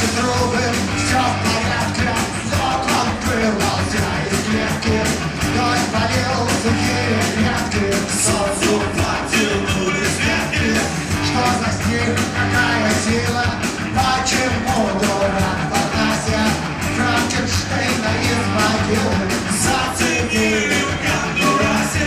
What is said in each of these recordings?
наши трубы, все в порядке. Сокол вырвался из клетки, дождь полил сухие ветки, солнцу потянулись ветки. Что за стих, какая сила, почему дурак Панасия Франкенштейна из могилы зацепили в Гондурасе?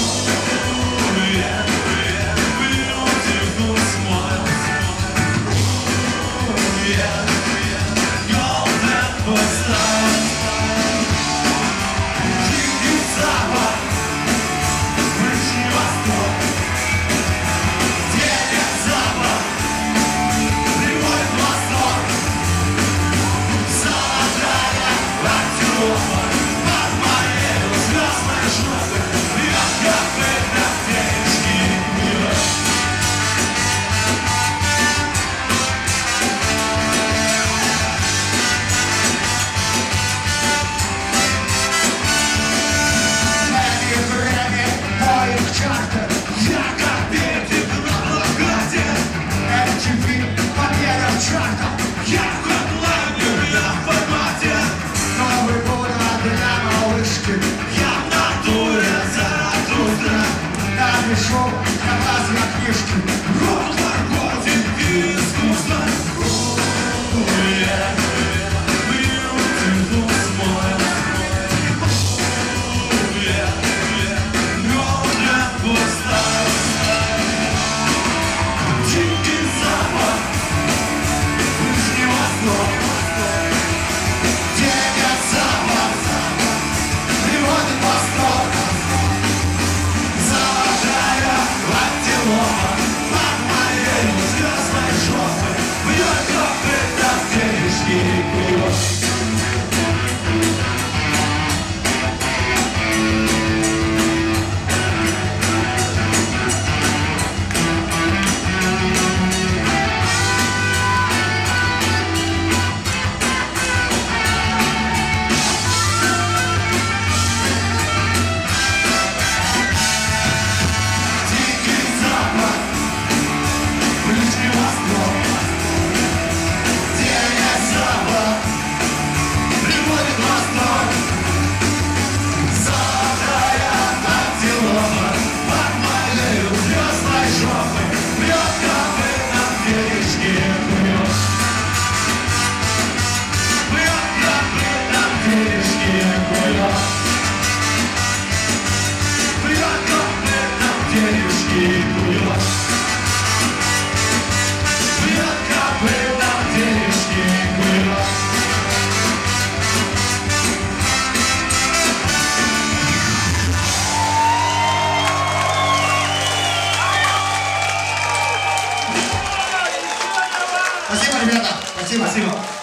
Пришел, кататься на книжке, рот наркотик и искусство. Дикий запах, Ближний Восток, где нет запах, приводит Восток. Под моей звездной жопой бьет копытом денежки пьет. Спасибо, ребята. Спасибо.